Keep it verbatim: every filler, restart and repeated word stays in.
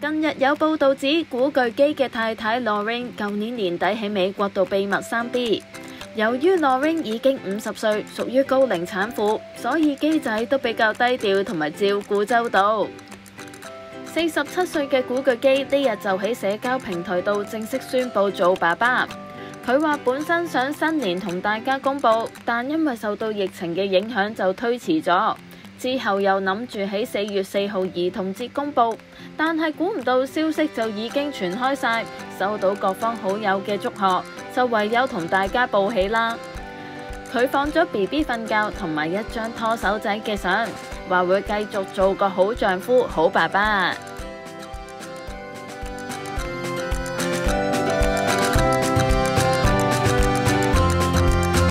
近日有報道指，古巨基嘅太太 Lorraine 舊年年底喺美國度秘密生 B。由於 Lorraine 已經五十歲，屬於高齡產婦，所以基仔都比較低調同埋照顧周到。四十七歲嘅古巨基呢日就喺社交平台度正式宣布做爸爸。佢話本身想新年同大家公佈，但因為受到疫情嘅影響就推遲咗。之後又諗住喺四月四號兒童節公佈，但係估唔到消息就已經傳開晒，收到各方好友嘅祝賀，就唯有同大家報喜啦。佢放咗 B B 瞓覺同埋一張拖手仔嘅相，話會繼續做個好丈夫、好爸爸。